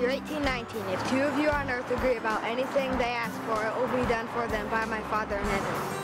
Chapter 18:19. If two of you on earth agree about anything they ask for, it will be done for them by my Father in heaven.